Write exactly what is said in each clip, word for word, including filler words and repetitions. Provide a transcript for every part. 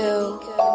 Nico.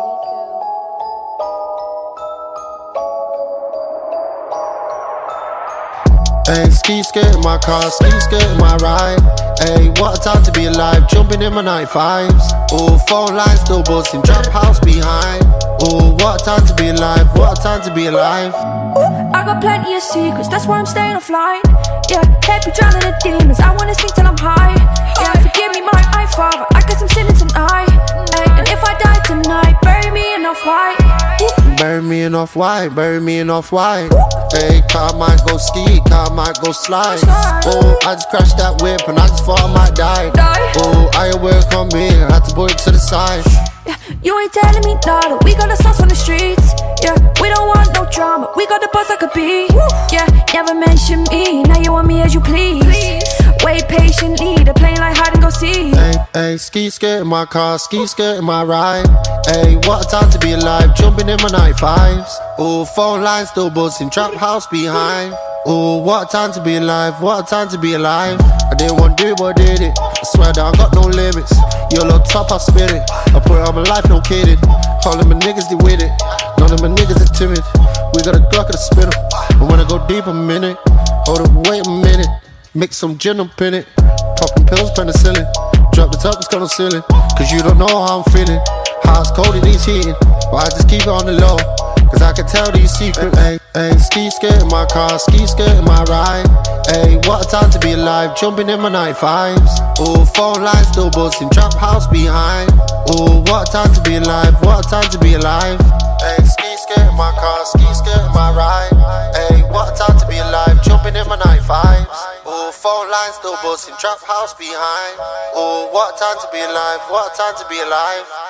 Hey, ski skirt in my car, ski skirt in my ride. Hey, what a time to be alive, jumping in my night fives. Oh, phone lines still buzzing, trap house behind. Oh, what a time to be alive, what a time to be alive. Ooh, I got plenty of secrets, that's why I'm staying offline. Yeah, head be drowning the demons, I wanna sing till I'm high. Yeah, forgive me my eye father, I guess I'm sinning tonight. Hey, and if I die tonight, bury me in off-white. Bury me in off-white, bury me in off-white. Hey, car might go ski, car might go slide. Oh, I just crashed that whip and I just thought I might die. Oh, I ain't work on me, I had to put it to the side. Yeah, you ain't telling me nada, we got the sauce on the streets. Yeah, we don't want no drama, we got the buzz like a bee. Yeah, never mention me, now you want me as you please. Wait patiently, they're playing like hide and go seek. Hey, hey, ski skirt in my car, ski skirt in my ride. Hey, what a time to be alive, jumping in my night fives. Oh, phone lines still buzzing, trap house behind. Oh, what a time to be alive, what a time to be alive. I didn't want to do it, but I did it. I swear that I got no limits. Your little top, I spit it. I put it on my life, no kidding. All of my niggas, they with it. None of my niggas are timid. We got a Glock and a spinner. And when I go deep, I'm in it. Hold up, wait a minute. Mix some gin up in it. Popping pills, penicillin. Drop the top, it's got no ceiling. Cause you don't know how I'm feeling. How it's cold and he's heating. But I just keep it on the low, cause I can tell these secrets. Hey, hey, ski skirt in my car, ski skirt in my ride. Hey, what a time to be alive, jumping in my night fives. Oh, phone lines still buzzing, trap house behind. Oh, what a time to be alive, what a time to be alive. Hey, ski skirt in my car, ski skirt in my ride. Hey, what a time to be alive, jumping in my night fives. Oh, phone lines still buzzing, trap house behind. Oh, what a time to be alive, what a time to be alive.